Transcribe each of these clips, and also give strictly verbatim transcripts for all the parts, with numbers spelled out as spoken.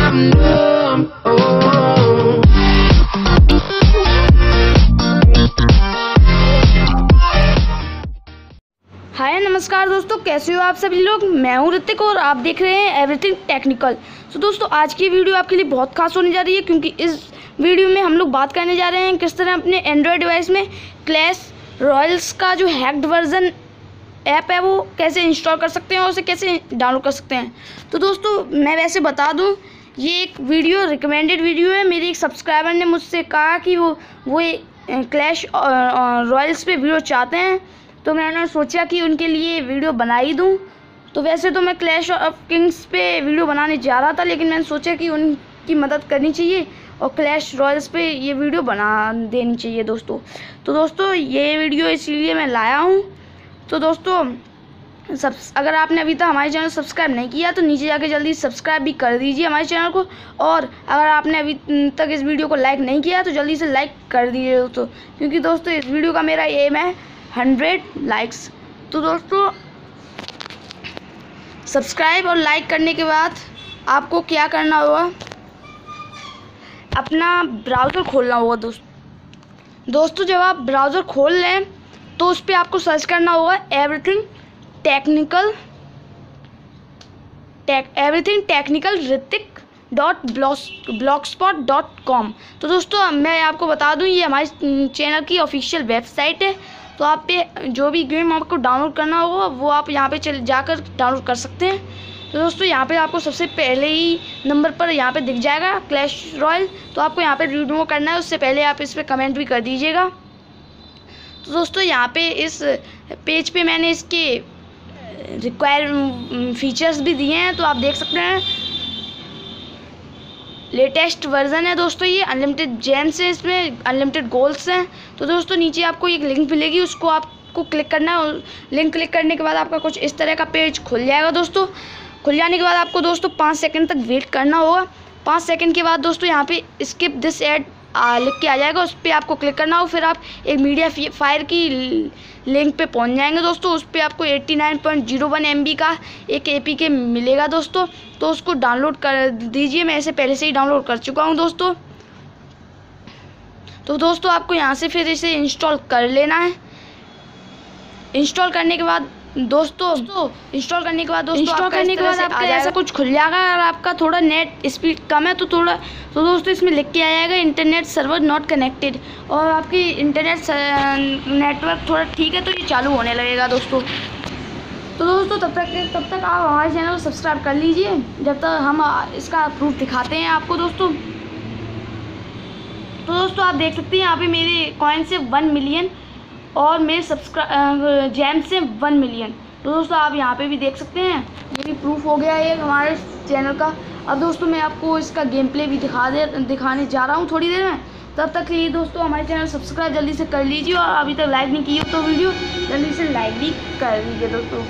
I'm numb. Oh. हाय नमस्कार दोस्तों, कैसे हो आप सभी लोग। मैं हूं ऋतिक और आप देख रहे हैं एवरीथिंग टेक्निकल। तो दोस्तों आज की वीडियो आपके लिए बहुत खास होने जा रही है, क्योंकि इस वीडियो में हम लोग बात करने जा रहे हैं किस तरह अपने एंड्रॉयड डिवाइस में क्लैश रॉयल्स का जो हैक्ड वर्जन ऐप है वो कैसे इंस्टॉल कर सकते हैं और उसे कैसे डाउनलोड कर सकते हैं। तो दोस्तों मैं वैसे बता दूं, ये एक वीडियो रिकमेंडेड वीडियो है। मेरे एक सब्सक्राइबर ने मुझसे कहा कि वो वो क्लैश रॉयल्स पे वीडियो चाहते हैं, तो मैंने सोचा कि उनके लिए वीडियो बना ही दूँ। तो वैसे तो मैं क्लैश ऑफ किंग्स पे वीडियो बनाने जा रहा था, लेकिन मैंने सोचा कि उनकी मदद करनी चाहिए और क्लैश रॉयल्स पे ये वीडियो बना देनी चाहिए दोस्तों। तो दोस्तों ये वीडियो इसलिए मैं लाया हूँ। तो दोस्तों सब अगर आपने अभी तक हमारे चैनल सब्सक्राइब नहीं किया तो नीचे जाके जल्दी सब्सक्राइब भी कर दीजिए हमारे चैनल को, और अगर आपने अभी तक इस वीडियो को लाइक नहीं किया तो जल्दी से लाइक कर दीजिए दोस्तों, क्योंकि दोस्तों इस वीडियो का मेरा एम है हंड्रेड लाइक्स। तो दोस्तों सब्सक्राइब और लाइक करने के बाद आपको क्या करना होगा, अपना ब्राउज़र खोलना होगा दोस्तों। दोस्तों जब आप ब्राउज़र खोल लें तो उस पर आपको सर्च करना होगा everything technical tech everything technical Hrithik dot blogspot dot com. तो दोस्तों मैं आपको बता दूं, ये हमारे चैनल की ऑफिशियल वेबसाइट है। तो आप पे जो भी गेम आपको डाउनलोड करना होगा वो आप यहाँ पे चल जाकर डाउनलोड कर सकते हैं। तो दोस्तों यहाँ पे आपको सबसे पहले ही नंबर पर यहाँ पे दिख जाएगा क्लैश रॉयल। तो आपको यहाँ पे रिव्यू करना है, उससे पहले आप इस पर कमेंट भी कर दीजिएगा। तो दोस्तों यहाँ पे इस पेज पे मैंने इसके रिक्वायर फीचर्स भी दिए हैं, तो आप देख सकते हैं। लेटेस्ट वर्जन है दोस्तों, ये अनलिमिटेड जेम्स है, इसमें अनलिमिटेड गोल्स हैं। तो दोस्तों नीचे आपको एक लिंक मिलेगी, उसको आपको क्लिक करना है। लिंक क्लिक करने के बाद आपका कुछ इस तरह का पेज खुल जाएगा दोस्तों। खुल जाने के बाद आपको दोस्तों पाँच सेकंड तक वेट करना होगा। पाँच सेकंड के बाद दोस्तों यहाँ पे स्किप दिस एड लिख के आ जाएगा, उस पर आपको क्लिक करना हो। फिर आप एक मीडिया फायर की लिंक पे पहुंच जाएंगे दोस्तों। उस पर आपको eighty nine point zero one M B का एक ए पी के मिलेगा दोस्तों। तो उसको डाउनलोड कर दीजिए, मैं इसे पहले से ही डाउनलोड कर चुका हूं दोस्तों। तो दोस्तों आपको यहां से फिर इसे इंस्टॉल कर लेना है। इंस्टॉल करने के बाद दोस्तों दोस्तों इंस्टॉल करने के बाद दोस्तों इंस्टॉल करने के बाद आपका ऐसा कुछ खुल जाएगा। और आपका थोड़ा नेट स्पीड कम है तो थोड़ा तो दोस्तों इसमें लिख के आ जाएगा इंटरनेट सर्वर नॉट कनेक्टेड, और आपकी इंटरनेट नेटवर्क थोड़ा ठीक है तो ये चालू होने लगेगा दोस्तों। तो दोस्तों तब तक तब तक आप हमारे चैनल को सब्सक्राइब कर लीजिए, जब तक हम इसका प्रूफ दिखाते हैं आपको दोस्तों। तो दोस्तों आप देख सकते हैं यहाँ पे मेरे कॉइन से वन मिलियन और मेरे सब्सक्राइब जैम से वन मिलियन। तो दोस्तों आप यहाँ पे भी देख सकते हैं, ये भी प्रूफ हो गया है हमारे चैनल का। अब दोस्तों मैं आपको इसका गेम प्ले भी दिखा दे दिखाने जा रहा हूँ थोड़ी देर में। तब तक के लिए दोस्तों हमारे चैनल सब्सक्राइब जल्दी से कर लीजिए, और अभी तक लाइक नहीं की हो तो वीडियो जल्दी से लाइक भी कर लीजिए दोस्तों।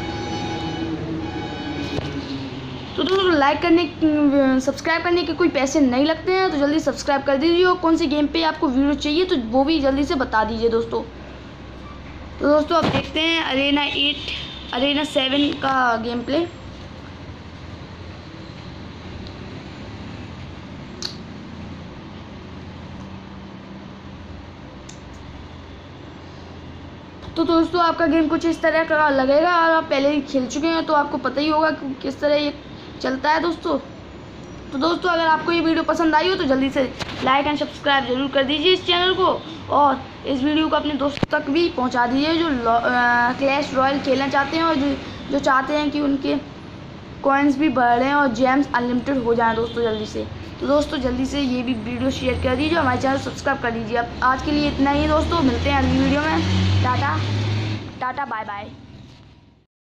तो दोस्तों लाइक करने सब्सक्राइब करने के कोई पैसे नहीं लगते हैं, तो जल्दी सब्सक्राइब कर दीजिए। और कौन सी गेम पे आपको वीडियो चाहिए तो वो भी जल्दी से बता दीजिए दोस्तों। तो दोस्तों आप देखते हैं अरेना एट अरेना सेवन का गेम प्ले। तो दोस्तों आपका गेम कुछ इस तरह का लगेगा, और आप पहले ही खेल चुके हैं तो आपको पता ही होगा कि किस तरह ये चलता है दोस्तों। तो दोस्तों अगर आपको ये वीडियो पसंद आई हो तो जल्दी से लाइक एंड सब्सक्राइब जरूर कर दीजिए इस चैनल को, और इस वीडियो को अपने दोस्तों तक भी पहुंचा दीजिए जो क्लैश रॉयल खेलना चाहते हैं, और जो जो चाहते हैं कि उनके कॉइन्स भी बढ़ें और जेम्स अनलिमिटेड हो जाएं दोस्तों जल्दी से। तो दोस्तों जल्दी से ये भी वीडियो शेयर कर दीजिए, हमारे चैनल सब्सक्राइब कर दीजिए। अब आज के लिए इतना ही दोस्तों, मिलते हैं अगली वीडियो में। Tata tata bye bye.